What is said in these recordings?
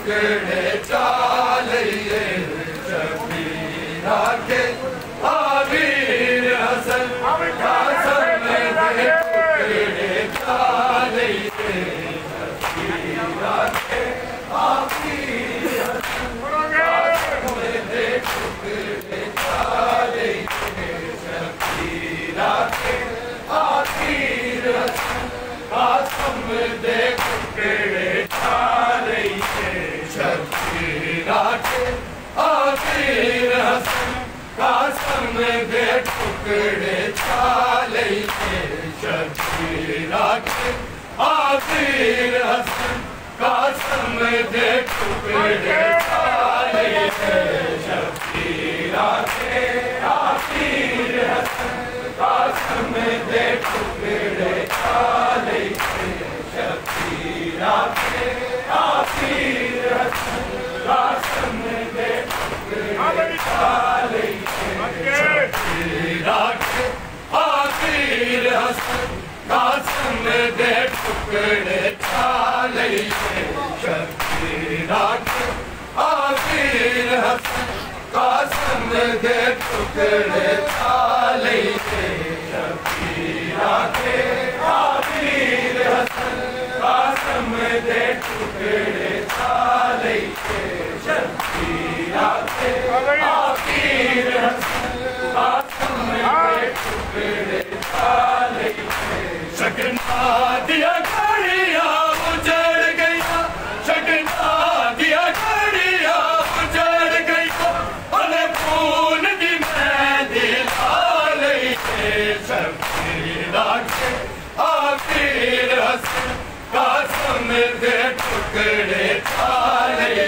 टुकड़े चालिए शबीर के आमीर हसन कासम दे टुकड़े चालिए शबीर के आमीर हसन कासम दे टुकड़े चालिए शबीर के आमीर हसन कासम दे टुकड़े चालिए शबीर के आमीर हसन कासम दे टुकड़े चालिए शबीर के आमीर हसन कासम दे टुकड़े चालिए शबीर के आमीर हसन कासम दे टुकड़े चालिए शबीर के आमीर हसन कासम दे टुकड़े चालिए शबीर के आमीर हसन कासम दे टुकड़े चालिए शबीर के आमीर हसन कासम दे टुकड़े चालिए शबीर के आमीर हसन कासम दे टुकड़े चालिए शबीर के आमीर हसन कासम दे टुकड़े चालिए शगना दिया घड़िया उजड़ गया शगना दिया घड़िया उजड़ गया अरे फूल दी मेहंदी लालिए शबीर के आमीर हसन कासम दे टुकड़े चालिए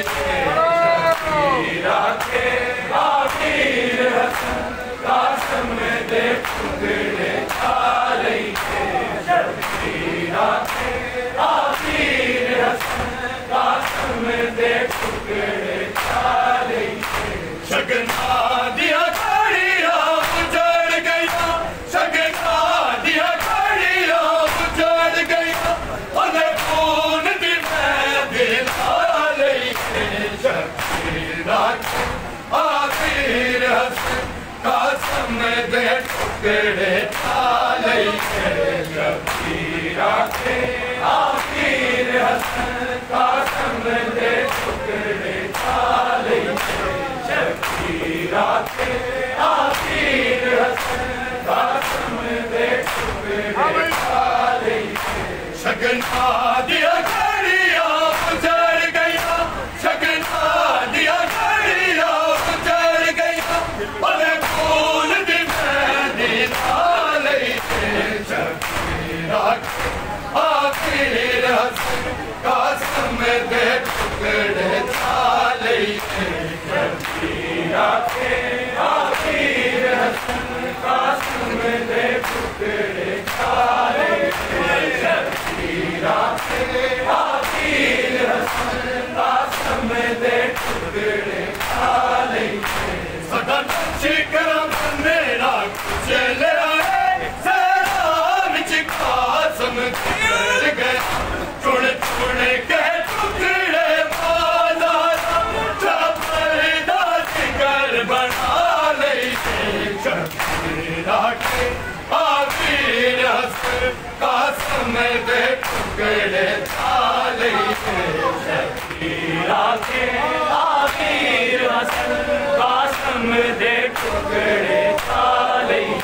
शबीर के आमीर हसन कासम दे टुकड़े चालिए शबीर के आमीर हसन कासम दे टुकड़े चालिए शगना दिया घड़िया उजड़ गया शगना दिया घड़िया उजड़ गया अरे फूल दी मेहंदी लालिए शबीर के आमीर हसन कासम दे टुकड़े चालिए शबीर के आमीर हसन कासम दे टुकड़े चालिए शबीर के आमीर हसन कासम दे टुकड़े चालिए शगना दिया घड़िया उजड़ गया शगना दिया घड़िया उजड़ गया अरे फूल दी मेहंदी लालिए शबीर के आमीर हसन कासम दे टुकड़े चालिए शबीर के आमीर हसन कासम दे टुकड़े चालिए शबीर के आमीर हसन कासम दे टुकड़े चालिए सदा शिकरम मेरा चल आए सदा विच कासम कर गए चुन चुन के टुकड़े बाजारा छपरदा जिगर बना लिए शबीर के आमीर हसन कासम दे टुकड़े चालिए शबीर के आमीर हसन कासम दे टुकड़े चालिए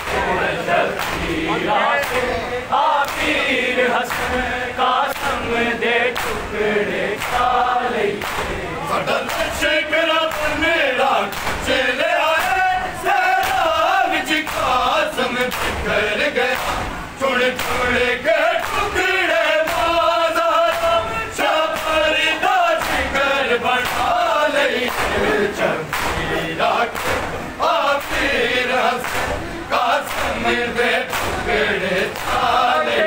शबीर के आमीर हसन कासम दे टुकड़े चालिए सदन शिकरा मेरा चल आए सदा विच कासम कर गया चुन चुन के टुकड़े बाजारा छपरदा जिगर बना लिए शबीर के आमीर हसन कासम दे टुकड़े चालिए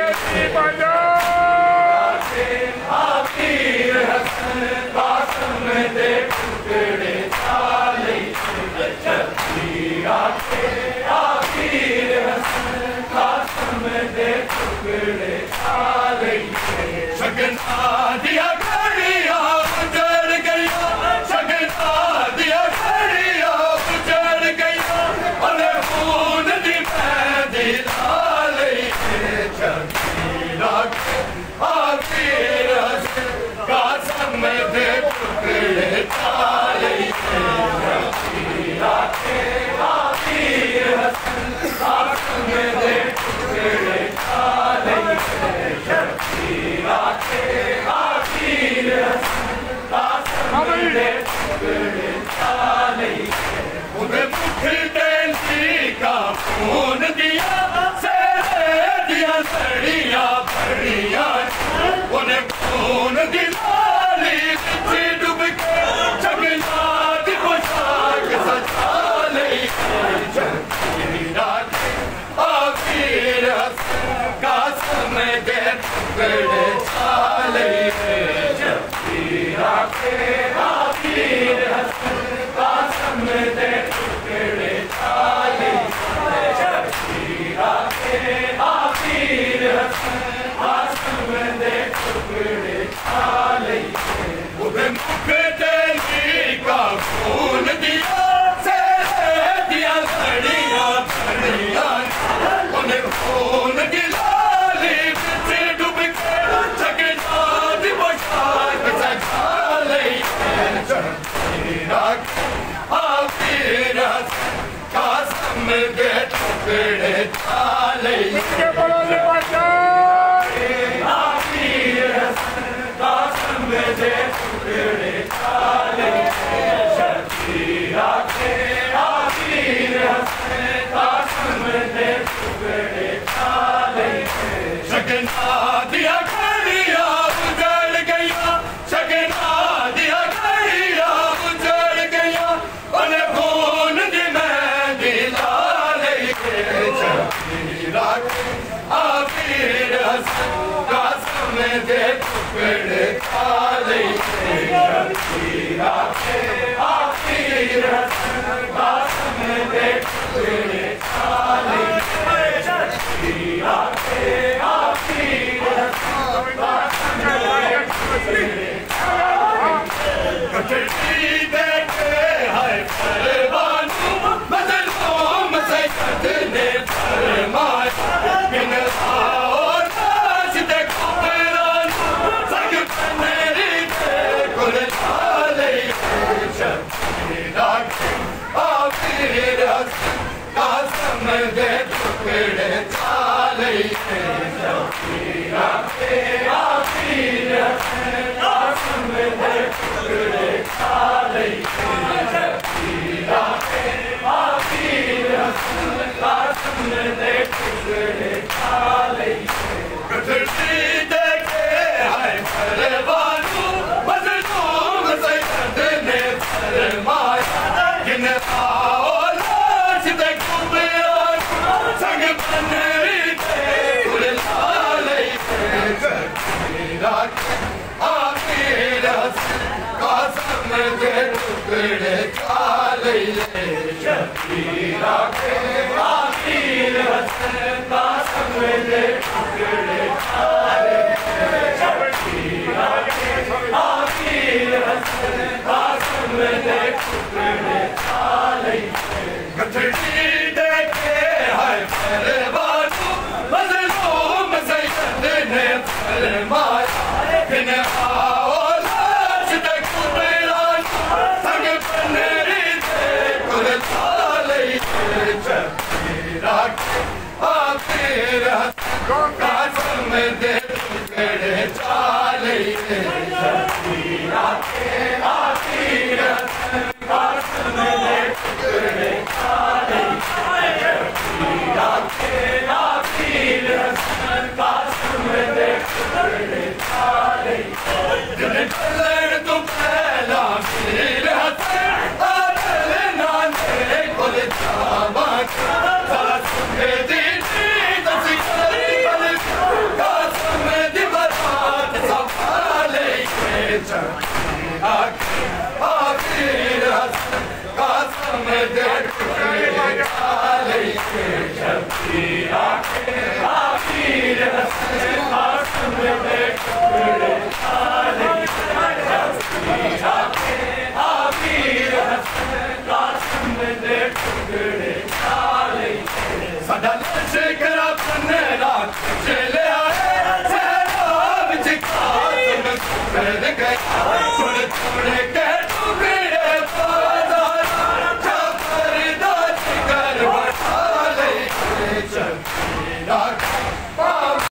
आमीर हसन कासम दे टुकड़े चालिए शबीर के आमीर हसन कासम दे टुकड़े चालिए शगना दिया घड़िया उजड़ गया टुकड़े चाले जबीर आके आखिर हसन कासम दे टुकड़े चाले जबीर आके आखिर हसन कासम दे टुकड़े चाले उधर मुख तेली का खून दिया दिया घड़िया घड़िया उन्हें खून गिलाली बिच डूब के जगना दी बचार सजा ले आखिर कासम दे टुकड़े चाले आखिर कासम दे टुकड़े चाले शबीर आके आखिर कासम दे टुकड़े चाले शगना दिया घड़िया उजड़ गया शगना दिया घड़िया उजड़ गया उन्हें खून दी मेहंदी लाले शबीर आके आखिर कासम दे टुकड़े चाले शबीर आके आखिर कासम दे टुकड़े चाले शबीर आके आखिर कासम दे टुकड़े चाले देखे है परवानू मजलूम सैयद ने फरमाया बिन और ताज दे कुबरान संग पनेरी दे गुल चाले शबीर आके आखिर कासम दे टुकड़े चाले शबीर आके आखिर कासम दे टुकड़े चाले शबीर आके आखिर कासम दे टुकड़े चाले गठड़ी देखे है परवानू मजलूम सैयद ने फरमाया जिन औलाद दे कुबरान संग पनेरी दे गुल चाले शबीर आके आखिर कासम दे टुकड़े चाले शबीर आके आखिर कासम दे टुकड़े चाले शबीर आके आखिर कासम दे टुकड़े चाले गठड़ी देखे है परवानू मजलूम सैयद ने फरमाया बिन औलाद दे कुबरान संग पनेरी दे गुल चाले शबीर आके आखिर कासम दे टुकड़े चाले शबीर आके आखिर कासम दे टुकड़े चाले शबीर आके आखिर कासम दे टुकड़े चाले जिन चलन तू पहला मीर हसन आदल नाने गुल जावा सारा सुखे दी दसी बल कासम दी बरात संभाले शबीर आके आखिर कासम दे टुकड़े चाले शबीर आके आखिर कासम दे टुकड़े चाले शबीर आके आखिर कासम दे टुकड़े चाले सदा लश्कर अपने रात चले आए सहरा विच कासम सुन गया थोड़े थोड़े